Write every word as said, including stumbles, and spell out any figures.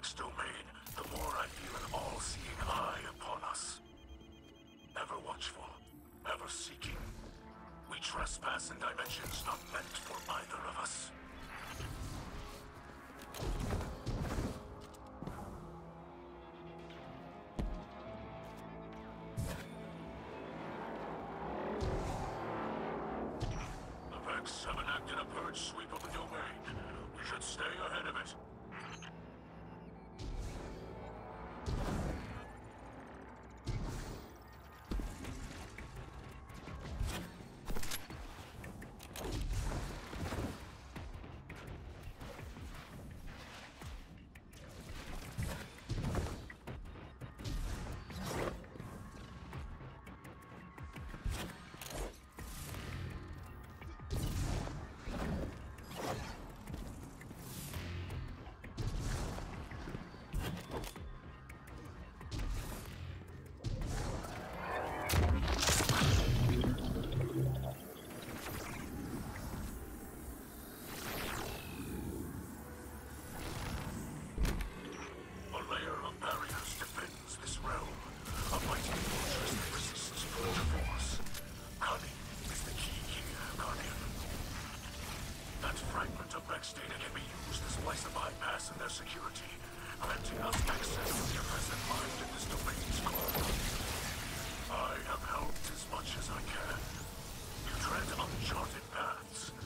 Vex domain, the more I feel an all-seeing eye upon us. Ever watchful, ever seeking. We trespass in dimensions not meant for either of us. The Vex have enacted a purge sweep of the domain. We should stay ahead of it. Data can be used to splice a bypass in their security, granting us access to their present mind in this domain's core. I have helped as much as I can. You tread uncharted paths,